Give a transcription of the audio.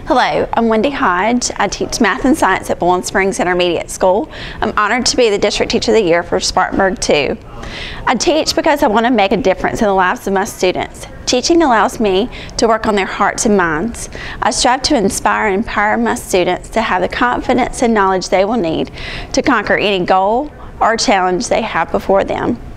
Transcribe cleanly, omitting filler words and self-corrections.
Hello, I'm Wendy Hodge. I teach math and science at Bowling Springs Intermediate School. I'm honored to be the District Teacher of the Year for Spartanburg 2. I teach because I want to make a difference in the lives of my students. Teaching allows me to work on their hearts and minds. I strive to inspire and empower my students to have the confidence and knowledge they will need to conquer any goal or challenge they have before them.